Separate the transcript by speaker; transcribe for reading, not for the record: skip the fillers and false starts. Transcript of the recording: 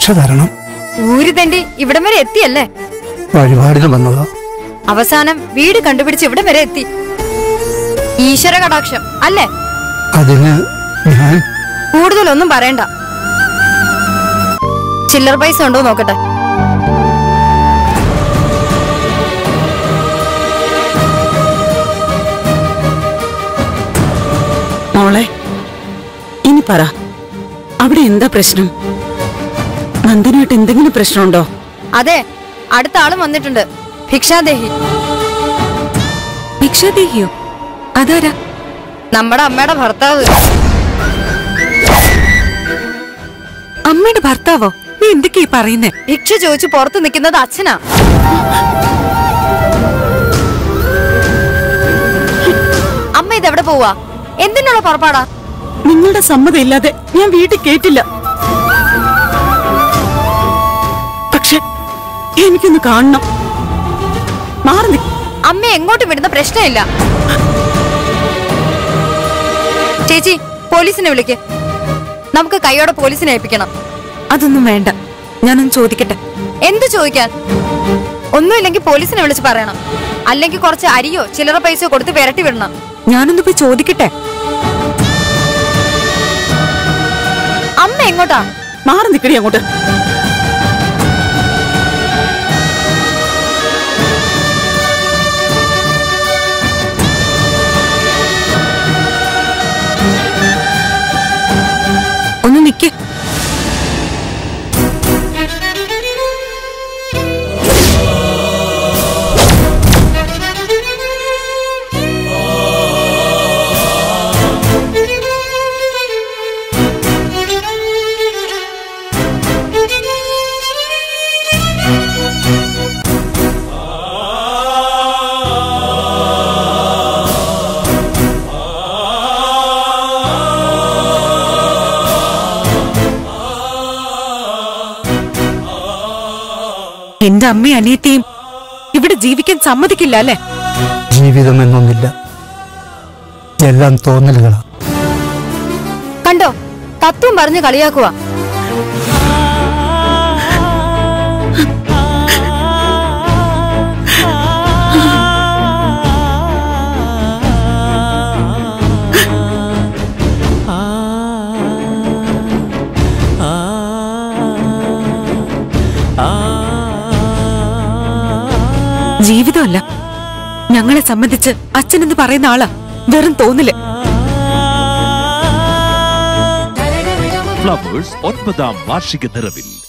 Speaker 1: തരണം.
Speaker 2: ഊരി തണ്ടി ഇവിടം വരെ എത്തിയല്ലേ?
Speaker 1: വഴിപാടിന് വന്നതോ?
Speaker 2: അവസാനം വീട് കണ്ടുപിടിച്ച് ഇവിടം വരെ എത്തി. ഈശ്വര കടാക്ഷം അല്ലേ?
Speaker 1: അതിന് ഞാൻ
Speaker 2: കൂടുതലൊന്നും പറയണ്ട. ചില്ലറ പൈസ ഉണ്ടോ നോക്കട്ടെ.
Speaker 3: മോളെ, ഇനി പറ, അവിടെ എന്താ പ്രശ്നം? നന്ദിനായിട്ട് എന്തെങ്കിലും പ്രശ്നമുണ്ടോ?
Speaker 2: അതെ, അടുത്ത ആളും വന്നിട്ടുണ്ട്. ഭിക്ഷാദേഹി.
Speaker 3: ഭിക്ഷാദേഹിയോ? അതാരാ?
Speaker 2: നമ്മുടെ അമ്മയുടെ ഭർത്താവ്.
Speaker 3: അമ്മയുടെ ഭർത്താവോ? നീ എന്തൊക്കെയാ പറയുന്നേ?
Speaker 2: ഭിക്ഷ ചോദിച്ചു പുറത്ത് നിൽക്കുന്നത് അച്ഛനാ. അമ്മ ഇതെവിടെ പോവാ? എന്തിനുള്ള പുറപ്പാടാ?
Speaker 3: നിങ്ങളുടെ സമ്മതം ഇല്ലാതെ ഞാൻ വീട്ടിൽ കേട്ടില്ല. പക്ഷെ എനിക്കൊന്ന് കാണണം. മാറി.
Speaker 2: അമ്മ എങ്ങോട്ടും വിടുന്ന പ്രശ്നമില്ല. ചേച്ചി, പോലീസിനെ വിളിക്ക്. നമുക്ക് കൈയോടെ പോലീസിനെ ഏൽപ്പിക്കണം.
Speaker 3: അതൊന്നും വേണ്ട, ഞാനൊന്ന് ചോദിക്കട്ടെ.
Speaker 2: എന്ത് ചോദിക്കാൻ? ഒന്നുമില്ലെങ്കിൽ പോലീസിനെ വിളിച്ച് പറയണം. അല്ലെങ്കിൽ കുറച്ച് അരിയോ ചില്ലറ പൈസയോ കൊടുത്ത് വിരട്ടി വിടണം.
Speaker 3: ഞാനൊന്ന് പോയി ചോദിക്കട്ടെ.
Speaker 2: അമ്മ എങ്ങോട്ടാ?
Speaker 3: മാറി നിൽക്കടി അങ്ങോട്ട്. ഒന്ന് നിക്ക്. എന്റെ അമ്മയും അനിയത്തിയും ഇവിടെ ജീവിക്കാൻ സമ്മതിക്കില്ല അല്ലേ?
Speaker 1: ജീവിതം എന്നൊന്നില്ല, എല്ലാം തോന്നലുകളാ.
Speaker 2: കണ്ടോ, തത്വം പറഞ്ഞ് കളിയാക്കുക.
Speaker 3: ജീവിതമല്ല, ഞങ്ങളെ സംബന്ധിച്ച് അച്ഛനെന്ന് പറയുന്ന ആളാ വെറും തോന്നില്ല.
Speaker 4: ഫ്ലവേഴ്സ് 9ാം വാർഷിക നിറവിൽ